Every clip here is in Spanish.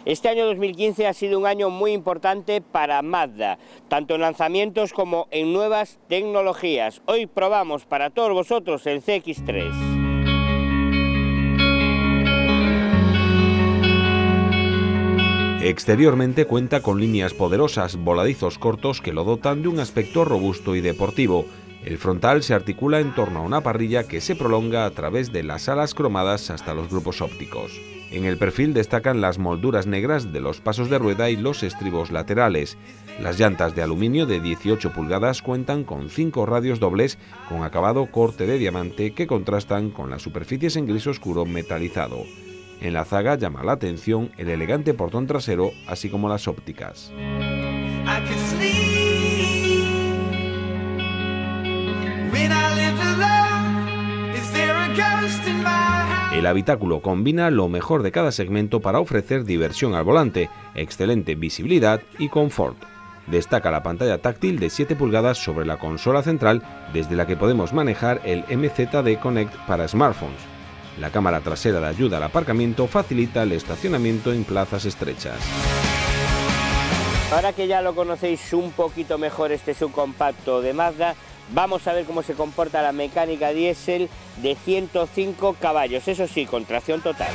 Este año 2015 ha sido un año muy importante para Mazda, tanto en lanzamientos como en nuevas tecnologías. Hoy probamos para todos vosotros el CX-3. Exteriormente cuenta con líneas poderosas, voladizos cortos que lo dotan de un aspecto robusto y deportivo. El frontal se articula en torno a una parrilla que se prolonga a través de las alas cromadas hasta los grupos ópticos. En el perfil destacan las molduras negras de los pasos de rueda y los estribos laterales. Las llantas de aluminio de 18 pulgadas cuentan con 5 radios dobles con acabado corte de diamante que contrastan con las superficies en gris oscuro metalizado. En la zaga llama la atención el elegante portón trasero, así como las ópticas. El habitáculo combina lo mejor de cada segmento para ofrecer diversión al volante, excelente visibilidad y confort. Destaca la pantalla táctil de 7 pulgadas sobre la consola central, desde la que podemos manejar el MZD Connect para smartphones. La cámara trasera de ayuda al aparcamiento facilita el estacionamiento en plazas estrechas. Ahora que ya lo conocéis un poquito mejor este subcompacto de Mazda, vamos a ver cómo se comporta la mecánica diésel de 105 caballos, eso sí, con tracción total.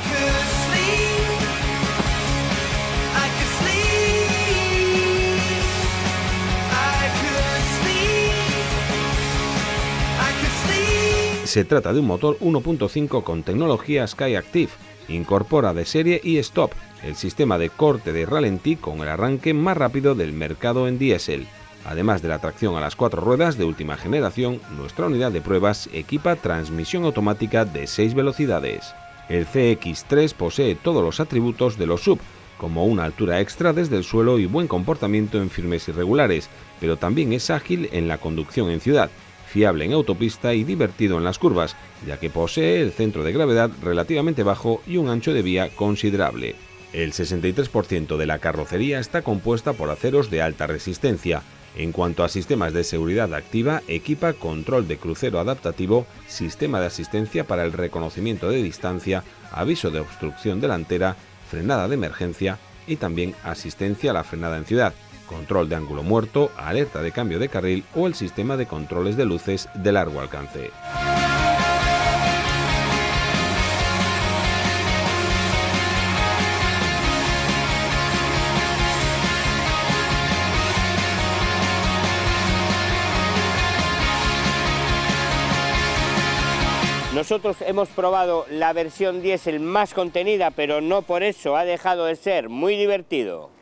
Se trata de un motor 1.5 con tecnología Skyactiv. Incorpora de serie e-Stop, el sistema de corte de ralentí con el arranque más rápido del mercado en diésel. Además de la tracción a las 4 ruedas de última generación, nuestra unidad de pruebas equipa transmisión automática de 6 velocidades. El CX-3 posee todos los atributos de los SUV, como una altura extra desde el suelo y buen comportamiento en firmes irregulares, pero también es ágil en la conducción en ciudad, fiable en autopista y divertido en las curvas, ya que posee el centro de gravedad relativamente bajo y un ancho de vía considerable. El 63% de la carrocería está compuesta por aceros de alta resistencia. En cuanto a sistemas de seguridad activa, equipa control de crucero adaptativo, sistema de asistencia para el reconocimiento de distancia, aviso de obstrucción delantera, frenada de emergencia y también asistencia a la frenada en ciudad, control de ángulo muerto, alerta de cambio de carril o el sistema de controles de luces de largo alcance. Nosotros hemos probado la versión diésel más contenida, pero no por eso ha dejado de ser muy divertido.